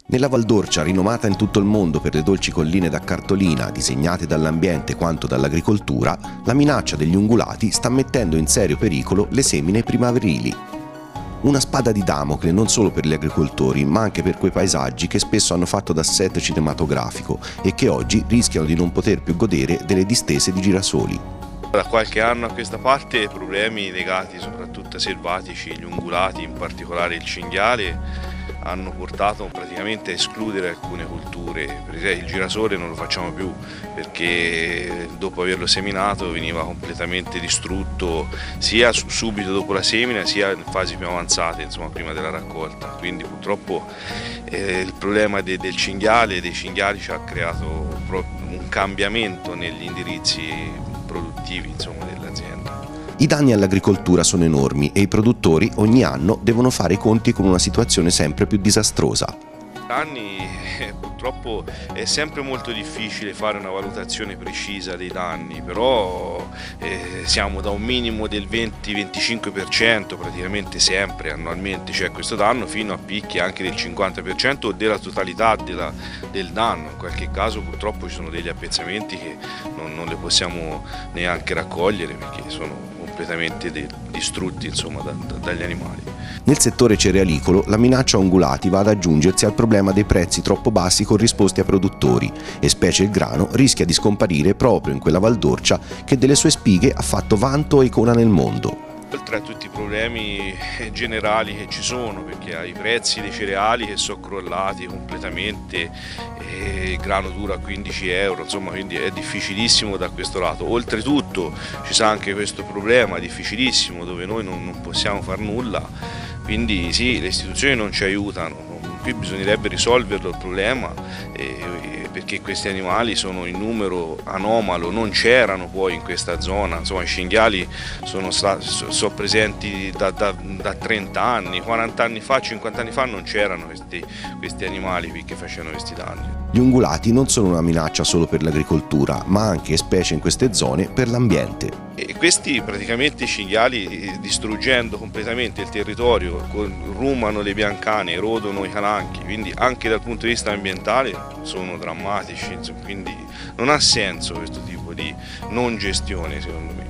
Nella Val d'Orcia, rinomata in tutto il mondo per le dolci colline da cartolina disegnate dall'ambiente quanto dall'agricoltura, la minaccia degli ungulati sta mettendo in serio pericolo le semine primaverili. Una spada di Damocle non solo per gli agricoltori, ma anche per quei paesaggi che spesso hanno fatto da set cinematografico e che oggi rischiano di non poter più godere delle distese di girasoli. Da qualche anno a questa parte problemi legati soprattutto ai selvatici, gli ungulati, in particolare il cinghiale, hanno portato praticamente a escludere alcune colture. Per esempio il girasole non lo facciamo più perché dopo averlo seminato veniva completamente distrutto sia subito dopo la semina sia in fasi più avanzate, insomma prima della raccolta. Quindi purtroppo il problema del cinghiale e dei cinghiali ci ha creato un cambiamento negli indirizzi produttivi, insomma, dell'azienda. I danni all'agricoltura sono enormi e i produttori ogni anno devono fare i conti con una situazione sempre più disastrosa. Danni, purtroppo è sempre molto difficile fare una valutazione precisa dei danni, però siamo da un minimo del 20-25% praticamente sempre annualmente, cioè questo danno, fino a picchi anche del 50% o della totalità del danno. In qualche caso purtroppo ci sono degli appezzamenti che non le possiamo neanche raccogliere perché sono completamente distrutti, insomma, dagli animali. Nel settore cerealicolo la minaccia ungulati va ad aggiungersi al problema dei prezzi troppo bassi corrisposti ai produttori e specie il grano rischia di scomparire proprio in quella Val d'Orcia che delle sue spighe ha fatto vanto e icona nel mondo. Oltre a tutti i problemi generali che ci sono, perché ai prezzi dei cereali che sono crollati completamente, il grano dura a 15 euro, insomma, quindi è difficilissimo da questo lato. Oltretutto ci sarà anche questo problema difficilissimo dove noi non possiamo far nulla, quindi sì, le istituzioni non ci aiutano. Qui bisognerebbe risolverlo il problema perché questi animali sono in numero anomalo, non c'erano poi in questa zona, insomma i cinghiali sono presenti da 30 anni, 40 anni fa, 50 anni fa non c'erano questi animali qui che facevano questi danni. Gli ungulati non sono una minaccia solo per l'agricoltura, ma anche, specie in queste zone, per l'ambiente. E questi praticamente i cinghiali, distruggendo completamente il territorio, rumano le biancane, erodono i calanchi, quindi anche dal punto di vista ambientale sono drammatici, insomma, quindi non ha senso questo tipo di non gestione, secondo me.